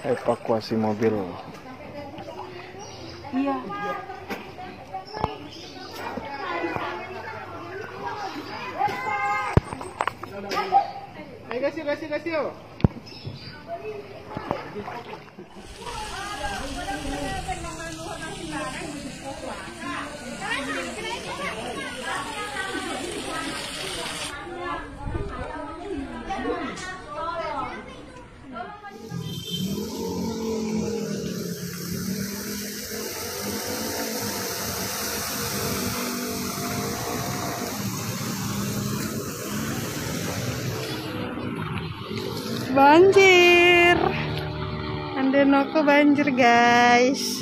Evakuasi mobil. Iya. Ayo gas yuk. Banjir. Andenoko banjir, guys.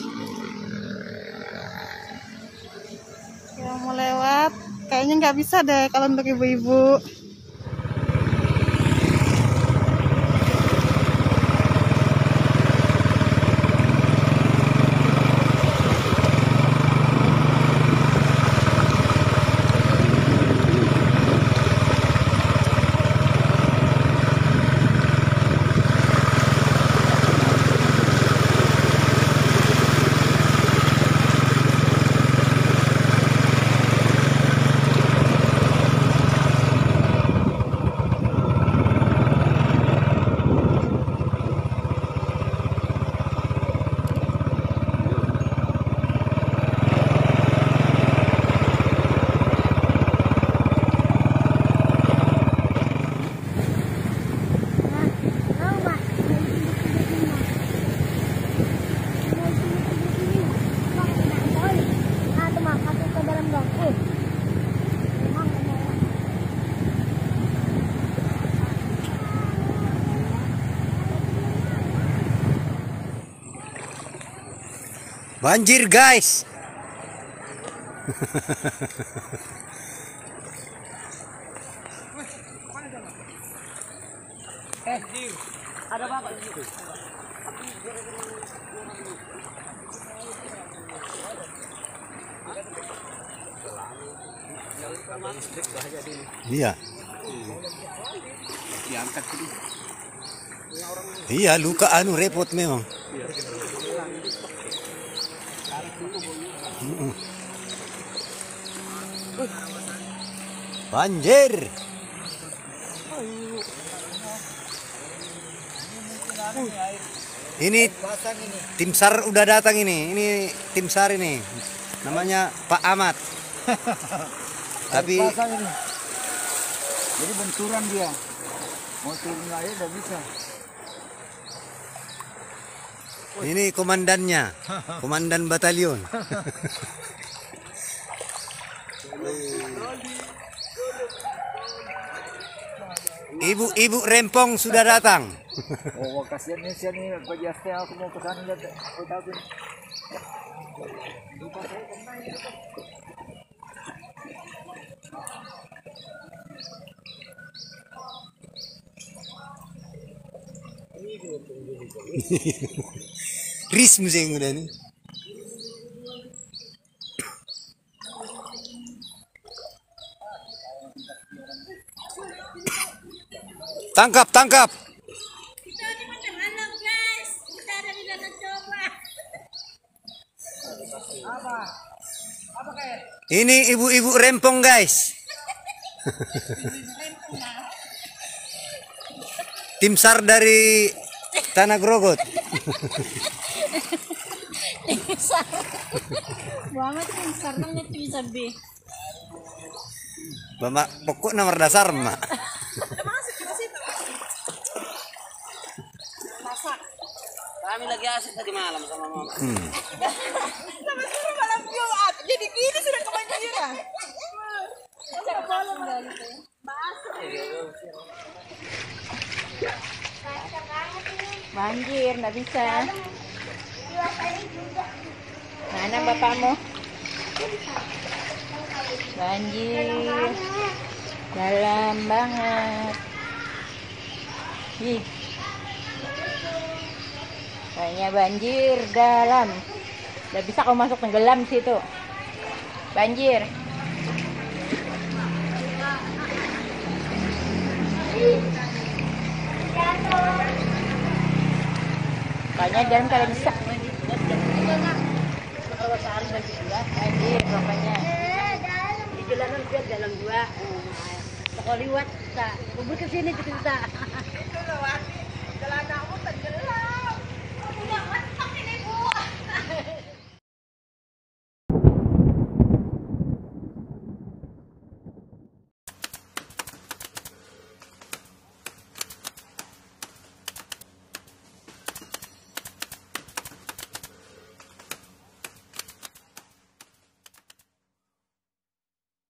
Yang mau lewat kayaknya nggak bisa deh kalau untuk ibu-ibu. Banjir, guys. Ada bapak di situ. Iya. Diangkat dulu. Iya, luka repot memang. Banjir. Ini tim SAR udah datang ini. Ini tim SAR ini. Namanya Pak Ahmad. Tapi ini. Jadi benturan dia. Mau turun air udah bisa. ini komandannya. Komandan batalion. Ibu rempong sudah datang. Oh, kasihan nih pajasnya aku mau ke sana lihat. Ris musim udah nih. Tangkap. Kita di mana guys? Kita ada di danau coba. Apa kayak? Ini ibu-ibu rempong, guys. Tim SAR dari Tanah Grogot. Banget tim SAR namanya tim sabi. Bapak pokok nomor dasar, Mak. Masak. Kami lagi asik tadi malam sama mama. Sama suruh malam Jumat. Jadi gini sudah kebanjiran. Banjir, nggak bisa. Mana bapakmu? Banjir, dalam banget. Ih, kayaknya banjir dalam. Nggak bisa kau masuk tenggelam situ. Banjir. Pokoknya di dalam kalian bisa. Banjir pokoknya. Di jalanan dia dalam dua. Sekolah liwat, tak. Kubur ke sini kita. Itu lewat. Jalan